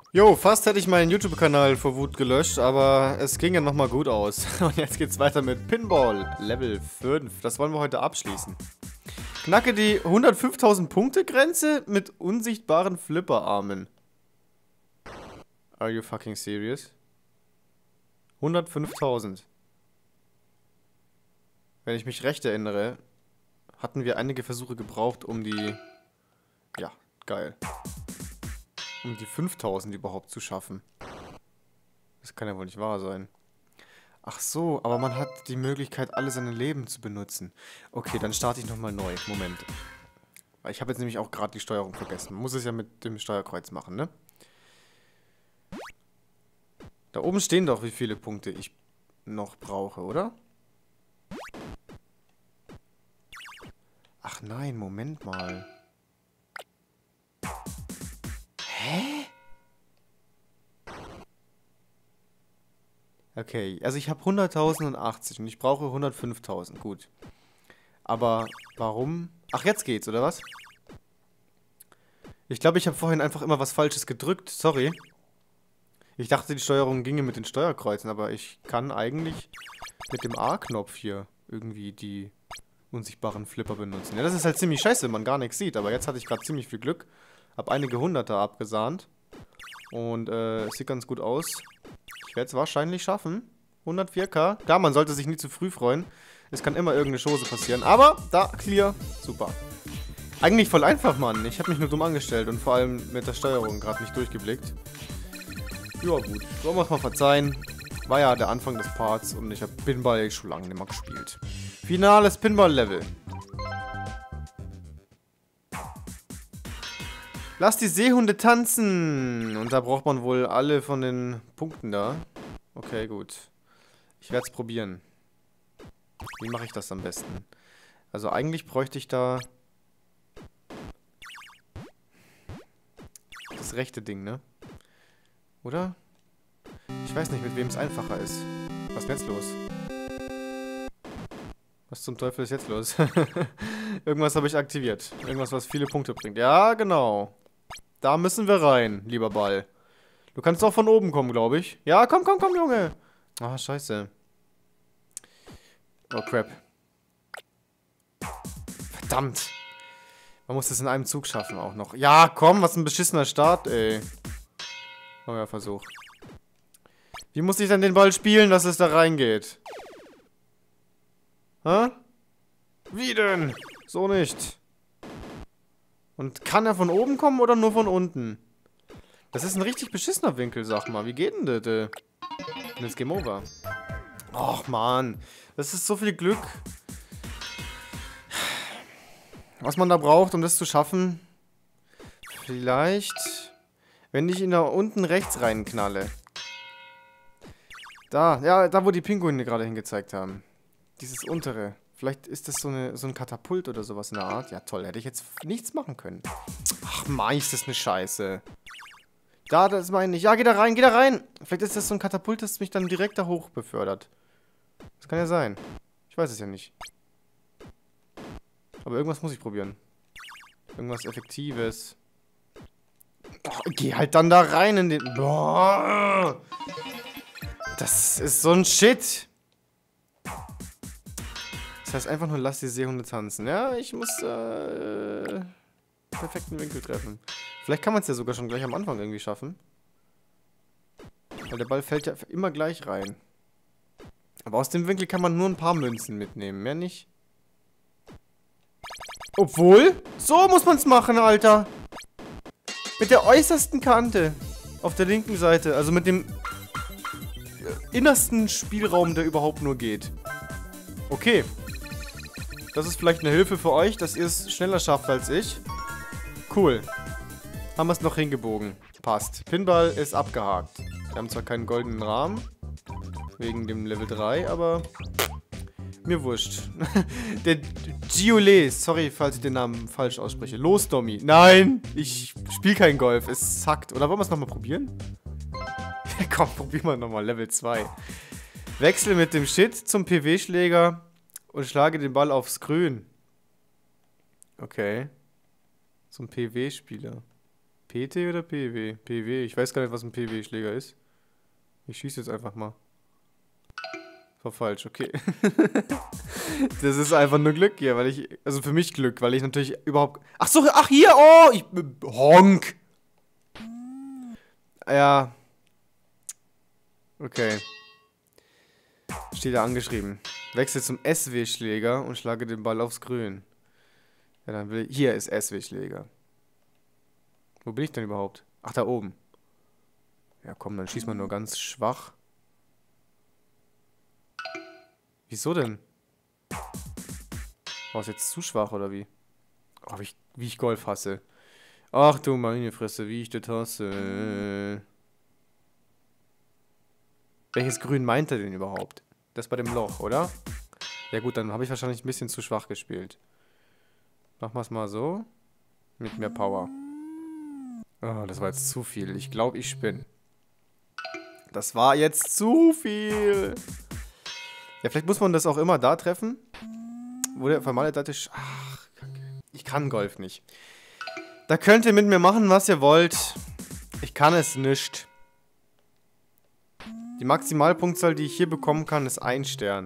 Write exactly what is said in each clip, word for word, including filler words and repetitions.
Jo, fast hätte ich meinen YouTube-Kanal vor Wut gelöscht, aber es ging ja nochmal gut aus. Und jetzt geht's weiter mit Pinball Level fünf. Das wollen wir heute abschließen. Knacke die hundertfünftausend Punkte Grenze mit unsichtbaren Flipperarmen. Are you fucking serious? hundertfünftausend. Wenn ich mich recht erinnere, hatten wir einige Versuche gebraucht, um die... Ja, geil. Um die fünftausend überhaupt zu schaffen. Das kann ja wohl nicht wahr sein. Ach so, aber man hat die Möglichkeit, alle seine Leben zu benutzen. Okay, dann starte ich nochmal neu. Moment. Ich habe jetzt nämlich auch gerade die Steuerung vergessen. Man muss es ja mit dem Steuerkreuz machen, ne? Da oben stehen doch, wie viele Punkte ich noch brauche, oder? Ach nein, Moment mal. Hä? Okay, also ich habe hunderttausendachtzig und ich brauche hundertfünftausend. Gut. Aber warum? Ach, jetzt geht's, oder was? Ich glaube, ich habe vorhin einfach immer was Falsches gedrückt. Sorry. Ich dachte, die Steuerung ginge mit den Steuerkreuzen, aber ich kann eigentlich mit dem A-Knopf hier irgendwie die unsichtbaren Flipper benutzen. Ja, das ist halt ziemlich scheiße, wenn man gar nichts sieht. Aber jetzt hatte ich gerade ziemlich viel Glück. Hab einige Hunderter abgesahnt. Und äh, es sieht ganz gut aus. Ich werde es wahrscheinlich schaffen. hundertvier K. Klar, man sollte sich nie zu früh freuen. Es kann immer irgendeine Chose passieren. Aber, da, clear. Super. Eigentlich voll einfach, Mann. Ich habe mich nur dumm angestellt und vor allem mit der Steuerung gerade nicht durchgeblickt. Ja, gut. Wollen wir es mal verzeihen. War ja der Anfang des Parts und ich habe Pinball schon lange nicht mehr gespielt. Finales Pinball-Level. Lass die Seehunde tanzen. Und da braucht man wohl alle von den Punkten da. Okay, gut. Ich werde es probieren. Wie mache ich das am besten? Also eigentlich bräuchte ich da das rechte Ding, ne? Oder? Ich weiß nicht, mit wem es einfacher ist. Was ist denn jetzt los? Was zum Teufel ist jetzt los? Irgendwas habe ich aktiviert. Irgendwas, was viele Punkte bringt. Ja, genau. Da müssen wir rein, lieber Ball. Du kannst auch von oben kommen, glaube ich. Ja, komm, komm, komm, Junge. Ah, scheiße. Oh, crap. Verdammt. Man muss das in einem Zug schaffen auch noch. Ja, komm, was ein beschissener Start, ey. Neuer Versuch. Wie muss ich denn den Ball spielen, dass es da reingeht? Hä? Wie denn? So nicht. Und kann er von oben kommen oder nur von unten? Das ist ein richtig beschissener Winkel, sag mal. Wie geht denn das? Äh? Und jetzt Game Over. Och, Mann. Das ist so viel Glück. Was man da braucht, um das zu schaffen. Vielleicht, wenn ich ihn da unten rechts reinknalle. Da, ja, da wo die Pinguine gerade hingezeigt haben. Dieses untere. Vielleicht ist das so, eine, so ein Katapult oder sowas in der Art. Ja, toll. Hätte ich jetzt nichts machen können. Ach, Mann, ist das eine Scheiße. Da, das meine ich. Ja, geh da rein, geh da rein. Vielleicht ist das so ein Katapult, das mich dann direkt da hoch befördert. Das kann ja sein. Ich weiß es ja nicht. Aber irgendwas muss ich probieren. Irgendwas Effektives. Oh, geh halt dann da rein in den... Boah. Das ist so ein Shit. Das heißt einfach nur, lass die Seehunde tanzen. Ja, ich muss äh, perfekten Winkel treffen. Vielleicht kann man es ja sogar schon gleich am Anfang irgendwie schaffen. Weil der Ball fällt ja immer gleich rein. Aber aus dem Winkel kann man nur ein paar Münzen mitnehmen, mehr nicht. Obwohl, so muss man es machen, Alter. Mit der äußersten Kante auf der linken Seite. Also mit dem innersten Spielraum, der überhaupt nur geht. Okay. Das ist vielleicht eine Hilfe für euch, dass ihr es schneller schafft als ich. Cool. Haben wir es noch hingebogen. Passt. Pinball ist abgehakt. Wir haben zwar keinen goldenen Rahmen. Wegen dem Level drei, aber... Mir wurscht. Der Gioles. Sorry, falls ich den Namen falsch ausspreche. Los, Domi. Nein! Ich spiele kein Golf. Es zackt. Oder wollen wir es nochmal probieren? Komm, probieren wir nochmal. Level zwei. Wechsle mit dem Shit zum P W-Schläger und schlage den Ball aufs Grün. Okay. So ein P W-Spieler. P T oder P W? P W. Ich weiß gar nicht, was ein P W-Schläger ist. Ich schieße jetzt einfach mal. War falsch, okay. Das ist einfach nur Glück hier, weil ich... Also für mich Glück, weil ich natürlich überhaupt... Ach so, ach hier, oh! Ich... Honk! Ja. Okay. Steht da angeschrieben. Wechsel zum S W-Schläger und schlage den Ball aufs Grün. Ja, dann will ich... Hier ist S W-Schläger. Wo bin ich denn überhaupt? Ach, da oben. Ja, komm, dann schieß mal nur ganz schwach. Wieso denn? War es jetzt zu schwach, oder wie? Oh, wie ich, wie ich Golf hasse. Ach du meine Fresse, wie ich das hasse. Welches Grün meint er denn überhaupt? Das bei dem Loch, oder? Ja gut, dann habe ich wahrscheinlich ein bisschen zu schwach gespielt. Machen wir es mal so. Mit mehr Power. Oh, das war jetzt zu viel. Ich glaube, ich spinne. Das war jetzt zu viel. Ja, vielleicht muss man das auch immer da treffen. Wo der vermaledete... Sch Ach, Kacke. Ich kann Golf nicht. Da könnt ihr mit mir machen, was ihr wollt. Ich kann es nicht. Die Maximalpunktzahl, die ich hier bekommen kann, ist ein Stern.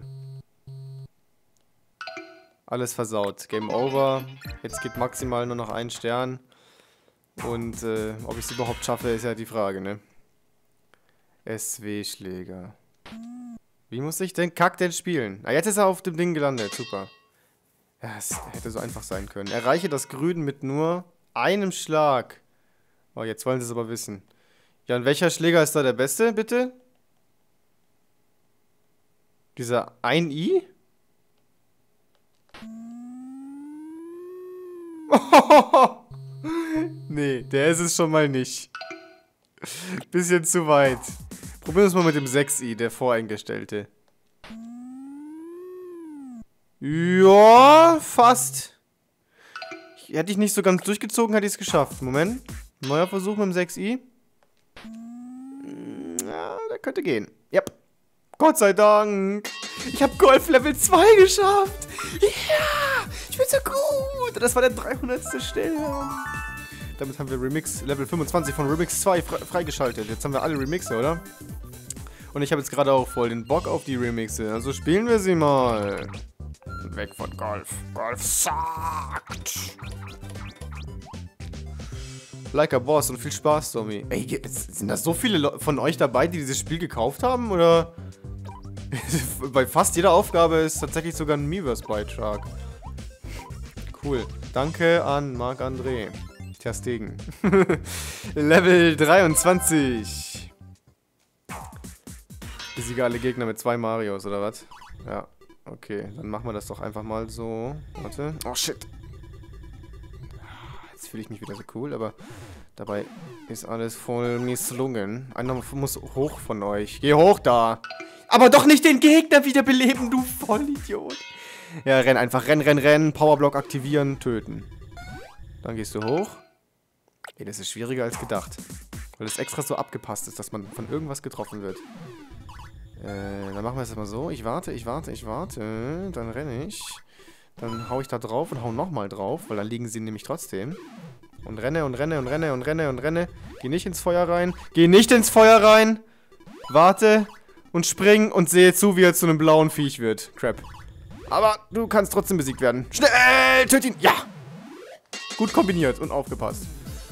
Alles versaut. Game over. Jetzt geht maximal nur noch ein Stern. Und äh, ob ich es überhaupt schaffe, ist ja die Frage, ne? S W-Schläger. Wie muss ich den Kack denn spielen? Ah, jetzt ist er auf dem Ding gelandet. Super. Ja, es hätte so einfach sein können. Erreiche das Grün mit nur einem Schlag. Oh, jetzt wollen sie es aber wissen. Ja, und welcher Schläger ist da der beste, bitte? Dieser ein I? Oh, nee, der ist es schon mal nicht. Bisschen zu weit. Probieren wir es mal mit dem sechs I, der voreingestellte. Ja, fast. Hätte ich nicht so ganz durchgezogen, hätte ich es geschafft. Moment. Neuer Versuch mit dem sechs I. Ja, der könnte gehen. Yep. Gott sei Dank. Ich habe Golf Level zwei geschafft. Ja, ich bin so gut. Das war der dreihundertste Stern. Damit haben wir Remix Level fünfundzwanzig von Remix zwei fre freigeschaltet. Jetzt haben wir alle Remixe, oder? Und ich habe jetzt gerade auch voll den Bock auf die Remixe. Also spielen wir sie mal. Weg von Golf. Golf sagt. Like a Boss und viel Spaß, Tommy. Ey, sind da so viele Le von euch dabei, die dieses Spiel gekauft haben? Oder? Bei fast jeder Aufgabe ist tatsächlich sogar ein Miiverse-Beitrag. Cool. Danke an Marc-André. Terstegen. Level dreiundzwanzig. Besiege alle Gegner mit zwei Marios, oder was? Ja. Okay, dann machen wir das doch einfach mal so. Warte. Oh, shit. Jetzt fühle ich mich wieder so cool, aber dabei ist alles voll misslungen. Einer muss hoch von euch. Geh hoch da. Aber doch nicht den Gegner wiederbeleben, du Vollidiot. Ja, renn einfach. Renn, renn, renn. Powerblock aktivieren, töten. Dann gehst du hoch. Ey, das ist schwieriger als gedacht. Weil es extra so abgepasst ist, dass man von irgendwas getroffen wird. Äh, dann machen wir es mal so. Ich warte, ich warte, ich warte. Dann renne ich. Dann hau ich da drauf und hau nochmal drauf, weil dann liegen sie nämlich trotzdem. Und renne und renne und renne und renne und renne. Geh nicht ins Feuer rein. Geh nicht ins Feuer rein. Warte und spring und sehe zu, wie er zu einem blauen Viech wird. Crap. Aber du kannst trotzdem besiegt werden. Schnell, töt ihn. Ja. Gut kombiniert und aufgepasst.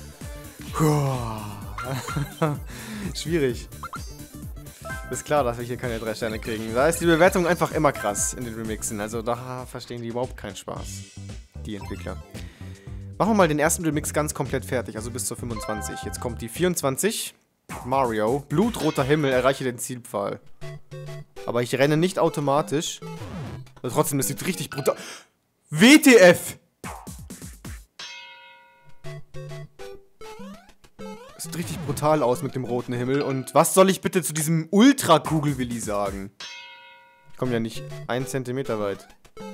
Schwierig. Ist klar, dass wir hier keine drei Sterne kriegen. Da ist die Bewertung einfach immer krass in den Remixen. Also da verstehen die überhaupt keinen Spaß. Die Entwickler. Machen wir mal den ersten Remix ganz komplett fertig. Also bis zur fünfundzwanzig. Jetzt kommt die vierundzwanzig. Mario. Blutroter Himmel. Erreiche den Zielpfahl. Aber ich renne nicht automatisch. Aber trotzdem, das sieht richtig brutal... W T F! Sieht richtig brutal aus mit dem roten Himmel. Und was soll ich bitte zu diesem Ultra-Kugelwilli sagen? Ich komme ja nicht einen Zentimeter weit.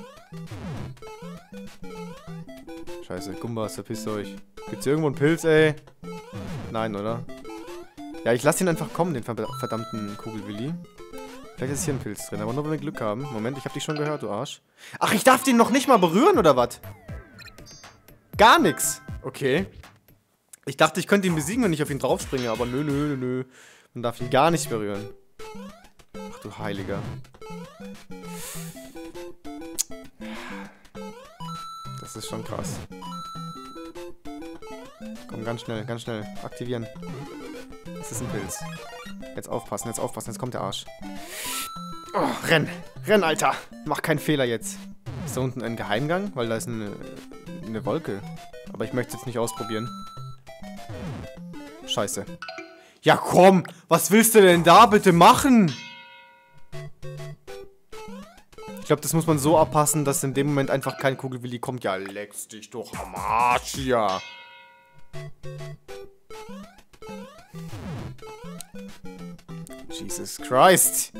Scheiße, Gumbas, verpisst euch. Gibt's hier irgendwo einen Pilz, ey? Nein, oder? Ja, ich lasse ihn einfach kommen, den verdammten Kugelwilli. Vielleicht ist hier ein Pilz drin, aber nur wenn wir Glück haben. Moment, ich hab dich schon gehört, du Arsch. Ach, ich darf den noch nicht mal berühren, oder was? Gar nix. Okay. Ich dachte, ich könnte ihn besiegen, wenn ich auf ihn draufspringe, aber nö, nö, nö, nö. Man darf ihn gar nicht berühren. Ach du Heiliger. Das ist schon krass. Komm, ganz schnell, ganz schnell. Aktivieren. Das ist ein Pilz. Jetzt aufpassen, jetzt aufpassen, jetzt kommt der Arsch. Oh, renn! Renn, Alter! Mach keinen Fehler jetzt. Ist da unten ein Geheimgang? Weil da ist eine, eine Wolke. Aber ich möchte es jetzt nicht ausprobieren. Scheiße. Ja, komm! Was willst du denn da bitte machen? Ich glaube, das muss man so abpassen, dass in dem Moment einfach kein Kugelwilli kommt. Ja, leck's dich doch am Arsch hier. Jesus Christ.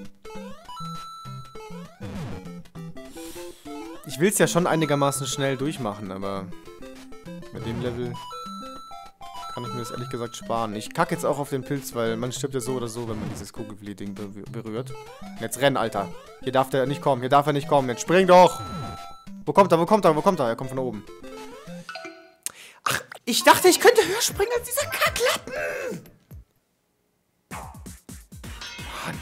Ich will es ja schon einigermaßen schnell durchmachen, aber bei dem Level kann ich mir das ehrlich gesagt sparen. Ich kacke jetzt auch auf den Pilz, weil man stirbt ja so oder so, wenn man dieses Kugelwilli-Ding berührt. Jetzt renn, Alter. Hier darf der nicht kommen, hier darf er nicht kommen. Jetzt spring doch! Wo kommt er, wo kommt er, wo kommt er? Er kommt von oben. Ach, ich dachte, ich könnte höher springen als dieser Kacklappen! Mann.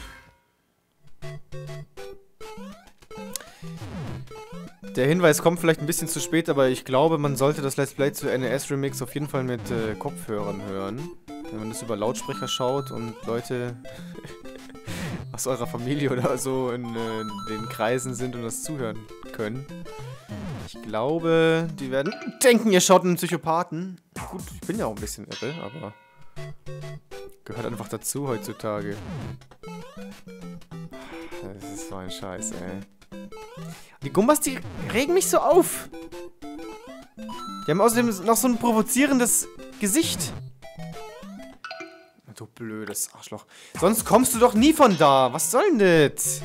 Der Hinweis kommt vielleicht ein bisschen zu spät, aber ich glaube, man sollte das Let's Play zu N E S Remix auf jeden Fall mit äh, Kopfhörern hören. Wenn man das über Lautsprecher schaut und Leute aus eurer Familie oder so in äh, den Kreisen sind und das zuhören können. Ich glaube, die werden denken, ihr schaut einen Psychopathen. Gut, ich bin ja auch ein bisschen irre, aber gehört einfach dazu heutzutage. Das ist so ein Scheiß, ey. Die Gumbas, die regen mich so auf. Die haben außerdem noch so ein provozierendes Gesicht. Du blödes Arschloch. Sonst kommst du doch nie von da. Was soll denn das?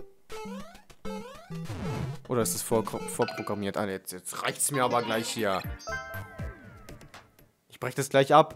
Oder ist das vor, vorprogrammiert? Ah, jetzt, jetzt reicht's mir aber gleich hier. Ich breche das gleich ab.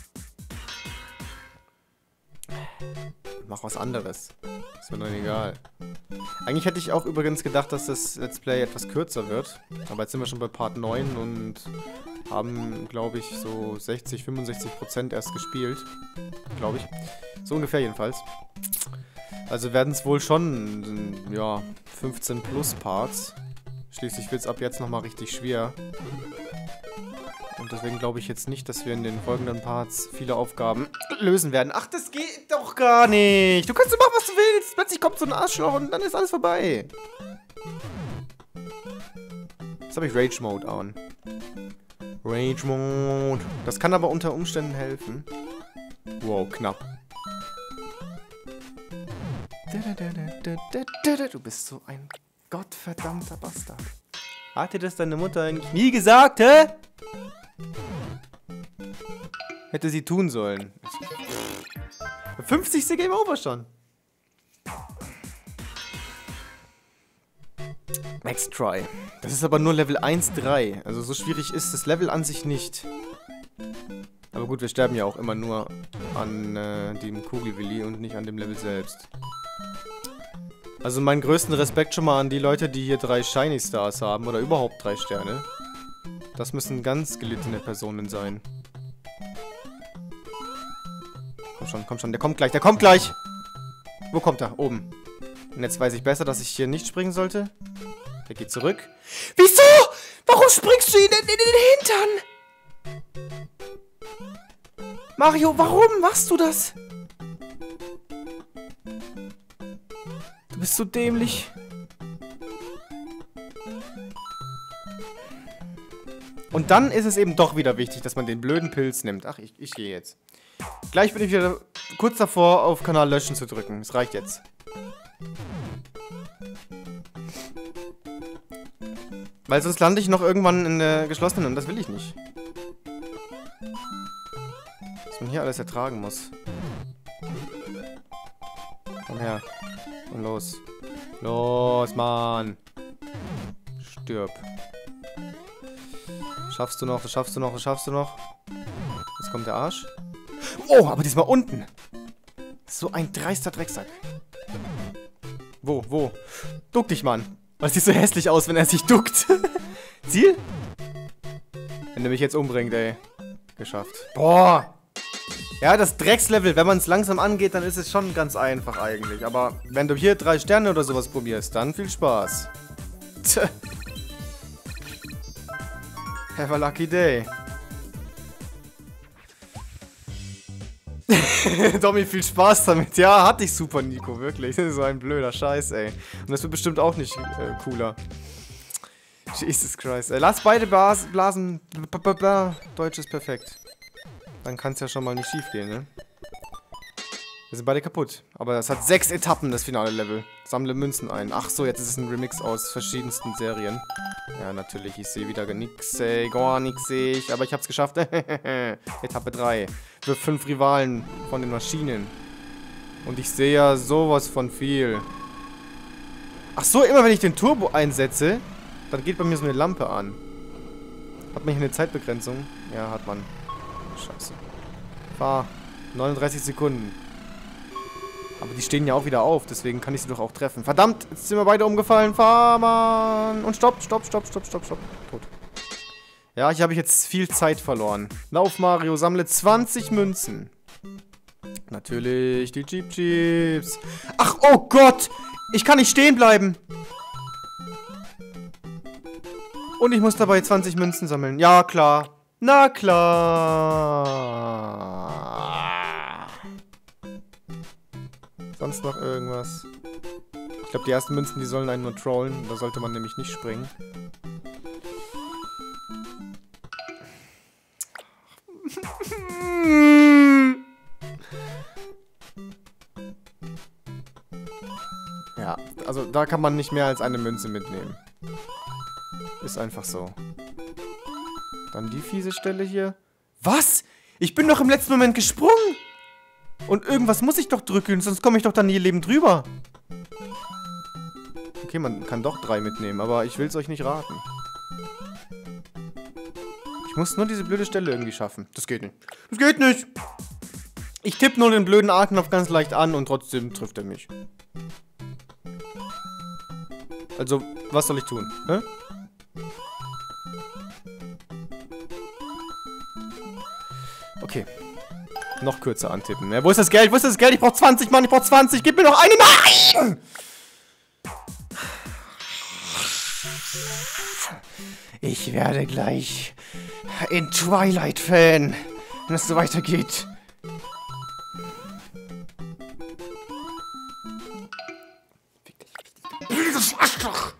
Mach was anderes. Ist mir doch egal. Eigentlich hätte ich auch übrigens gedacht, dass das Let's Play etwas kürzer wird. Aber jetzt sind wir schon bei Part neun und haben, glaube ich, so sechzig, fünfundsechzig Prozent erst gespielt. Glaube ich. So ungefähr jedenfalls. Also werden es wohl schon, ja, fünfzehn plus Parts. Schließlich wird es ab jetzt nochmal richtig schwer. Und deswegen glaube ich jetzt nicht, dass wir in den folgenden Parts viele Aufgaben lösen werden. Ach, das geht doch gar nicht. Du kannst doch machen, was du willst. Plötzlich kommt so ein Arschloch und dann ist alles vorbei. Jetzt habe ich Rage Mode an. Rage Mode. Das kann aber unter Umständen helfen. Wow, knapp. Du bist so ein gottverdammter Bastard. Hat dir das deine Mutter eigentlich nie gesagt, hä? Hätte sie tun sollen. fünfzigste Game Over schon. Next Try. Das ist aber nur Level eins drei. Also so schwierig ist das Level an sich nicht. Aber gut, wir sterben ja auch immer nur an äh, dem Kugelwilli und nicht an dem Level selbst. Also meinen größten Respekt schon mal an die Leute, die hier drei Shiny Stars haben oder überhaupt drei Sterne. Das müssen ganz gelittene Personen sein. Komm schon, komm schon, der kommt gleich, der kommt gleich! Wo kommt er? Oben. Und jetzt weiß ich besser, dass ich hier nicht springen sollte. Der geht zurück. Wieso? Warum springst du ihn denn in den Hintern? Mario, warum machst du das? Du bist so dämlich. Und dann ist es eben doch wieder wichtig, dass man den blöden Pilz nimmt. Ach, ich, ich gehe jetzt. Gleich bin ich wieder kurz davor, auf Kanal löschen zu drücken. Es reicht jetzt. Weil sonst lande ich noch irgendwann in der geschlossenen und das will ich nicht. Was man hier alles ertragen muss. Komm her. Und los. Los, Mann. Stirb. Schaffst du noch, das schaffst du noch, das schaffst du noch. Jetzt kommt der Arsch. Oh, aber diesmal unten. So ein dreister Drecksack. Wo, wo? Duck dich, Mann. Das sieht so hässlich aus, wenn er sich duckt. Ziel? Wenn er mich jetzt umbringt, ey. Geschafft. Boah! Ja, das Dreckslevel, wenn man es langsam angeht, dann ist es schon ganz einfach eigentlich. Aber wenn du hier drei Sterne oder sowas probierst, dann viel Spaß. Tch. Have a lucky day. Tommy, viel Spaß damit. Ja, hatte ich super, Nico, wirklich. Das ist so ein blöder Scheiß, ey. Und das wird bestimmt auch nicht äh, cooler. Jesus Christ. Äh, lass beide Bas Blasen. B -b -b Deutsch ist perfekt. Dann kann es ja schon mal nicht schief gehen, ne? Wir sind beide kaputt. Aber das hat sechs Etappen, das finale Level. Sammle Münzen ein. Ach so, jetzt ist es ein Remix aus verschiedensten Serien. Ja, natürlich, ich sehe wieder nix, ey, gar nix sehe ich. Aber ich hab's geschafft. Etappe drei. Für fünf Rivalen von den Maschinen. Und ich sehe ja sowas von viel. Ach so, immer wenn ich den Turbo einsetze, dann geht bei mir so eine Lampe an. Hat man hier eine Zeitbegrenzung? Ja, hat man. Scheiße. Fahr. neununddreißig Sekunden. Aber die stehen ja auch wieder auf, deswegen kann ich sie doch auch treffen. Verdammt, jetzt sind wir beide umgefallen. Fahr, Mann. Und stopp, stopp, stopp, stopp, stopp, stopp. Tot. Ja, hier habe ich jetzt viel Zeit verloren. Lauf, Mario, sammle zwanzig Münzen. Natürlich, die Jeep Jeeps. Ach, oh Gott! Ich kann nicht stehen bleiben. Und ich muss dabei zwanzig Münzen sammeln. Ja, klar. Na klar. Sonst noch irgendwas? Ich glaube, die ersten Münzen, die sollen einen nur trollen. Da sollte man nämlich nicht springen. Ja, also da kann man nicht mehr als eine Münze mitnehmen. Ist einfach so. Dann die fiese Stelle hier. Was? Ich bin doch im letzten Moment gesprungen! Und irgendwas muss ich doch drücken, sonst komme ich doch dann hier lebend drüber. Okay, man kann doch drei mitnehmen, aber ich will es euch nicht raten. Ich muss nur diese blöde Stelle irgendwie schaffen. Das geht nicht. Das geht nicht! Ich tippe nur den blöden A-Knopf ganz leicht an und trotzdem trifft er mich. Also, was soll ich tun? Hä? Okay. Noch kürzer antippen. Ja, wo ist das Geld? Wo ist das Geld? Ich brauch zwanzig, Mann. Ich brauch zwanzig. Gib mir noch eine. Nein! Ich werde gleich in Twilight Fan, wenn es so weitergeht. Dieses Arschloch!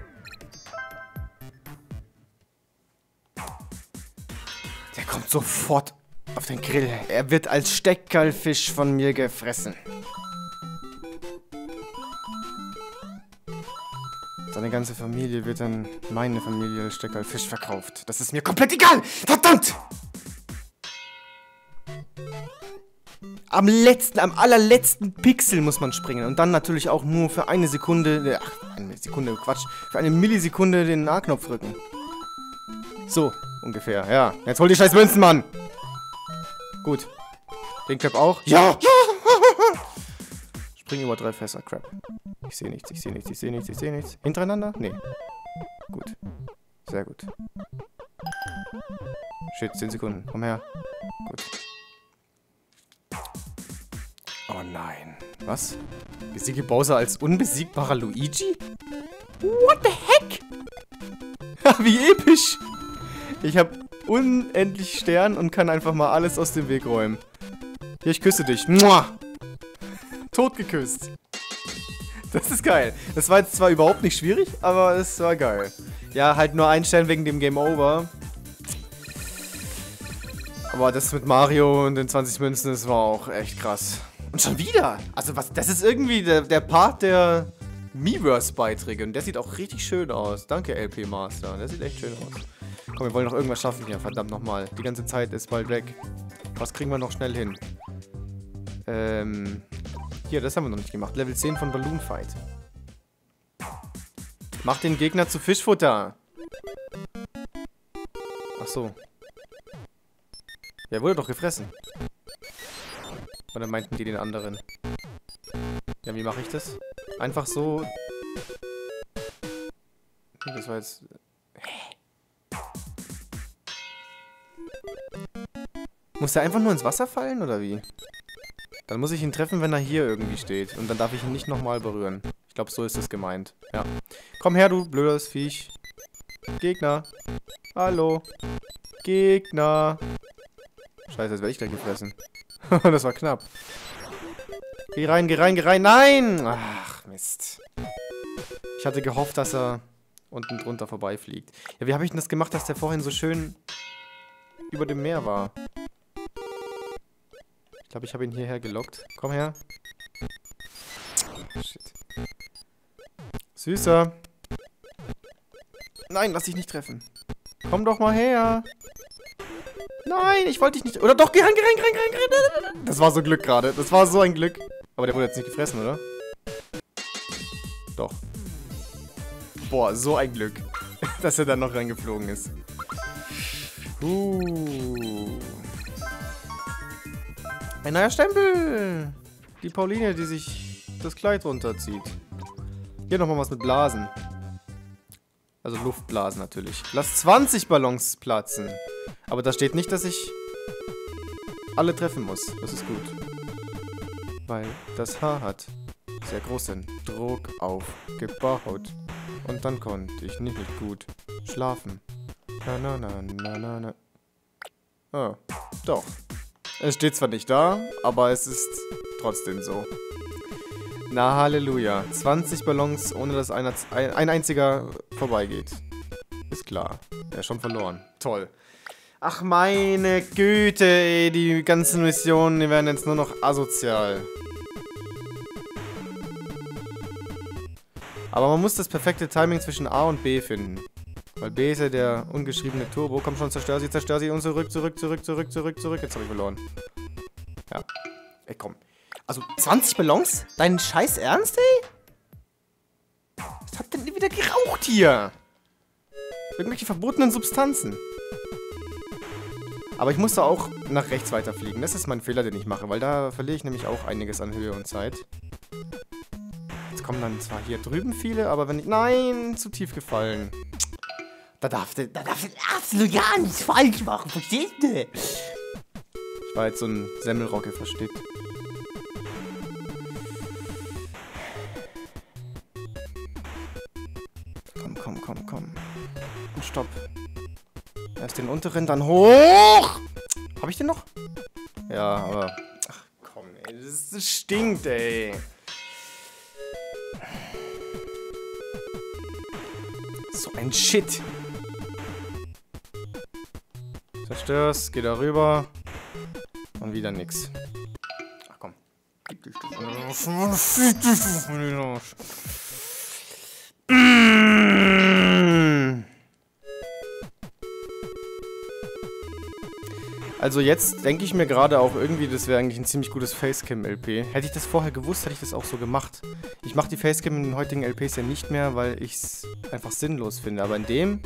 Der kommt sofort auf den Grill. Er wird als Steckerlfisch von mir gefressen. Seine ganze Familie wird an meine Familie als Steckerlfisch verkauft. Das ist mir komplett egal! Verdammt! Am letzten, am allerletzten Pixel muss man springen. Und dann natürlich auch nur für eine Sekunde, ach, eine Sekunde, Quatsch, für eine Millisekunde den A-Knopf drücken. So, ungefähr, ja. Jetzt hol die scheiß Münzen, Mann! Gut. Den Crap auch? Ja! Spring über drei Fässer, Crap. Ich sehe nichts, ich sehe nichts, ich sehe nichts, ich sehe nichts. Hintereinander? Nee. Gut. Sehr gut. Shit, zehn Sekunden. Komm her. Gut. Oh nein. Was? Besiege Bowser als unbesiegbarer Luigi? What the heck? Wie episch! Ich habe unendlich Stern und kann einfach mal alles aus dem Weg räumen. Hier, ich küsse dich. Mua! Tot geküsst. Das ist geil. Das war jetzt zwar überhaupt nicht schwierig, aber es war geil. Ja, halt nur ein Stern wegen dem Game Over. Aber das mit Mario und den zwanzig Münzen, das war auch echt krass. Und schon wieder! Also was, das ist irgendwie der, der Part der Miiverse-Beiträge. Und der sieht auch richtig schön aus. Danke, L P Master. Der sieht echt schön aus. Komm, wir wollen noch irgendwas schaffen hier. Verdammt nochmal. Die ganze Zeit ist bald weg. Was kriegen wir noch schnell hin? Ähm... Hier, das haben wir noch nicht gemacht. Level zehn von Balloon Fight. Mach den Gegner zu Fischfutter. Ach so. Der wurde doch gefressen. Oder meinten die den anderen? Ja, wie mache ich das? Einfach so... Das war jetzt... Muss der einfach nur ins Wasser fallen, oder wie? Dann muss ich ihn treffen, wenn er hier irgendwie steht. Und dann darf ich ihn nicht nochmal berühren. Ich glaube, so ist es gemeint. Ja. Komm her, du blödes Viech. Gegner. Hallo. Gegner. Scheiße, jetzt werde ich gleich gefressen. Das war knapp. Geh rein, geh rein, geh rein. Nein! Ach, Mist. Ich hatte gehofft, dass er unten drunter vorbeifliegt. Ja, wie habe ich denn das gemacht, dass der vorhin so schön über dem Meer war? Ich glaube, ich habe ihn hierher gelockt. Komm her. Shit. Süßer. Nein, lass dich nicht treffen. Komm doch mal her. Nein, ich wollte dich nicht... Oder doch, geh rein, geh rein, geh rein, geh rein. Das war so Glück gerade. Das war so ein Glück. Aber der wurde jetzt nicht gefressen, oder? Doch. Boah, so ein Glück. Dass er dann noch reingeflogen ist. Uh. Ein neuer Stempel. Die Pauline, die sich das Kleid runterzieht. Hier nochmal was mit Blasen. Also Luftblasen natürlich. Lass zwanzig Ballons platzen. Aber da steht nicht, dass ich alle treffen muss. Das ist gut. Weil das Haar hat sehr großen Druck aufgebaut. Und dann konnte ich nicht, nicht gut schlafen. Na, na, na, na, na, na. Ah, doch. Es steht zwar nicht da, aber es ist trotzdem so. Na, Halleluja. zwanzig Ballons, ohne dass einer, ein, ein einziger vorbeigeht. Ist klar. Er ist schon verloren. Toll. Ach, meine Güte, ey. Die ganzen Missionen, die werden jetzt nur noch asozial. Aber man muss das perfekte Timing zwischen A und B finden. Weil B ist ja der ungeschriebene Turbo. Komm schon, zerstör sie, zerstör sie und zurück, zurück, zurück, zurück, zurück, zurück. Jetzt habe ich verloren. Ja. Ey, komm. Also, zwanzig Ballons? Dein Scheiß Ernst, ey? Was habt denn wieder geraucht hier? Irgendwelche verbotenen Substanzen. Aber ich muss da auch nach rechts weiterfliegen. Das ist mein Fehler, den ich mache, weil da verliere ich nämlich auch einiges an Höhe und Zeit. Jetzt kommen dann zwar hier drüben viele, aber wenn ich... Nein, zu tief gefallen. Da darf der... Da darf absolut gar nichts falsch machen, verstehst du? Ich war jetzt so ein Semmelrocke, versteht. Komm, komm, komm, komm. Und stopp. Erst den unteren, dann hoch! Hab ich den noch? Ja, aber... Ach, komm, ey. Das, das stinkt, ey. So ein Shit. Zerstörst, geh da rüber. Und wieder nix. Ach komm. Also jetzt denke ich mir gerade auch irgendwie, das wäre eigentlich ein ziemlich gutes Facecam-L P. Hätte ich das vorher gewusst, hätte ich das auch so gemacht. Ich mache die Facecam in den heutigen L Ps ja nicht mehr, weil ich es einfach sinnlos finde. Aber in dem...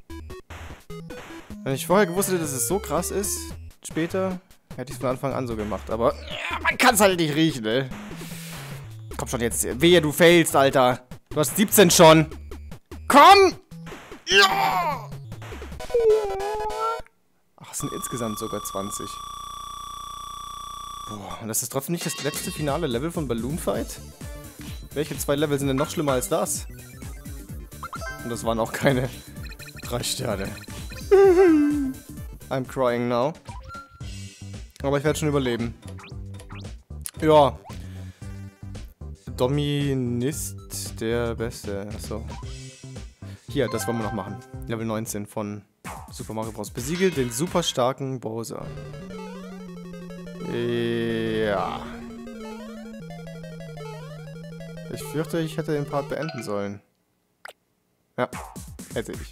Wenn ich vorher gewusst hätte, dass es so krass ist, später, hätte ich es von Anfang an so gemacht. Aber ja, man kann es halt nicht riechen, ne? Komm schon jetzt. Wehe, du failst, Alter. Du hast siebzehn schon. Komm! Ja! Ach, es sind insgesamt sogar zwanzig. Boah, und das ist trotzdem nicht das letzte finale Level von Balloon Fight? Welche zwei Level sind denn noch schlimmer als das? Und das waren auch keine drei Sterne. I'm crying now. Aber ich werde schon überleben. Ja. Dominist der Beste. Achso. Hier, das wollen wir noch machen. Level neunzehn von Super Mario Bros. Besiegelt den super starken Bowser. Ja. Ich fürchte, ich hätte den Part beenden sollen. Ja, hätte ich.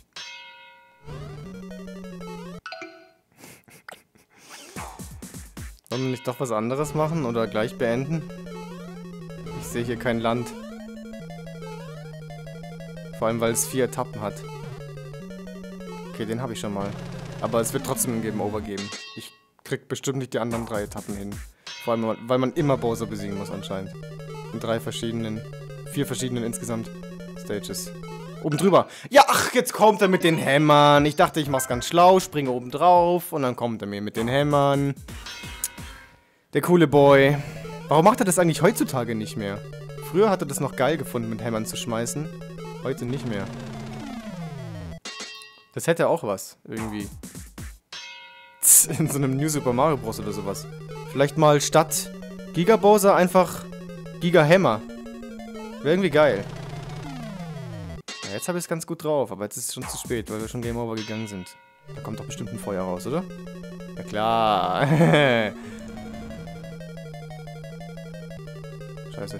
Wollen wir nicht doch was anderes machen oder gleich beenden? Ich sehe hier kein Land. Vor allem, weil es vier Etappen hat. Okay, den habe ich schon mal. Aber es wird trotzdem ein Game Over geben. Ich krieg bestimmt nicht die anderen drei Etappen hin. Vor allem, weil man immer Bowser besiegen muss anscheinend. In drei verschiedenen, vier verschiedenen insgesamt Stages. Oben drüber. Ja, ach, jetzt kommt er mit den Hämmern. Ich dachte, ich mach's ganz schlau, springe oben drauf und dann kommt er mir mit den Hämmern. Der coole Boy. Warum macht er das eigentlich heutzutage nicht mehr? Früher hat er das noch geil gefunden, mit Hämmern zu schmeißen. Heute nicht mehr. Das hätte auch was, irgendwie. In so einem New Super Mario Bros. Oder sowas. Vielleicht mal statt Giga Bowser einfach Giga Hammer. Wäre irgendwie geil. Ja, jetzt habe ich es ganz gut drauf, aber jetzt ist es schon zu spät, weil wir schon Game Over gegangen sind. Da kommt doch bestimmt ein Feuer raus, oder? Na klar. Scheiße.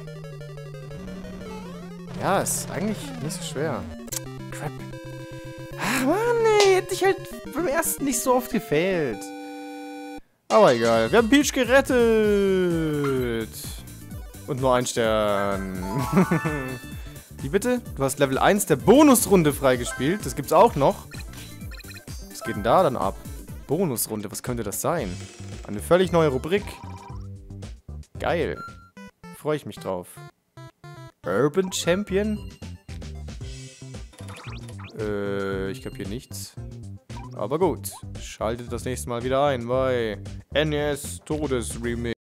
Ja, ist eigentlich nicht so schwer. Crap. Ach Mann, ey, hätte ich halt beim ersten nicht so oft gefehlt. Aber egal, wir haben Peach gerettet. Und nur ein Stern. Wie bitte? Du hast Level eins der Bonusrunde freigespielt. Das gibt's auch noch. Was geht denn da dann ab? Bonusrunde, was könnte das sein? Eine völlig neue Rubrik. Geil. Freue ich mich drauf. Urban Champion? Äh, ich kapiere nichts. Aber gut. Schaltet das nächste Mal wieder ein bei N E S Todes Remix.